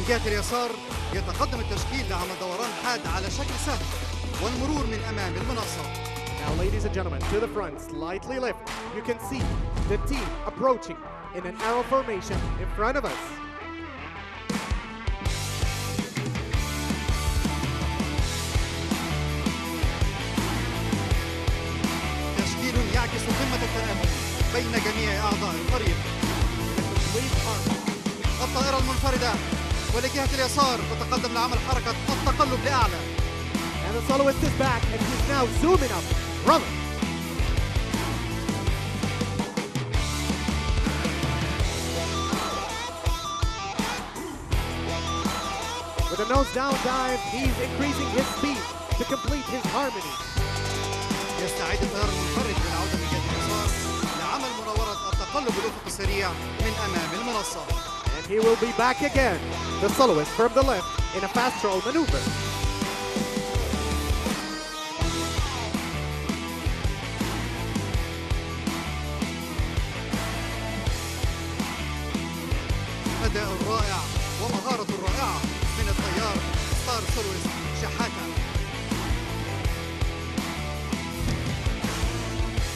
جهة اليسار يتقدم التشكيل لعمل دوران حاد على شكل سهل والمرور من أمام المنصة. Now, ladies and gentlemen, to the front, slightly left, you can see the team approaching in an arrow formation in front of us. تشكيل يعكس قمة التناغم بين جميع أعضاء الفريق. الطائرة المنفردة ولجهة اليسار تتقدم لعمل حركة التقلب لأعلى. And the soloist is back and he's now zooming up. Runner. With a nose down dive, he's increasing his speed to complete his harmony. يستعد الطائر المنفرد للعودة من جهة اليسار لعمل مناورة التقلب الأفقي السريع من أمام المنصة. And he will be back again, the soloist from the left, in a fast roll maneuver. أداء رائع ومهارة رائعة من الطيار ستار سولويست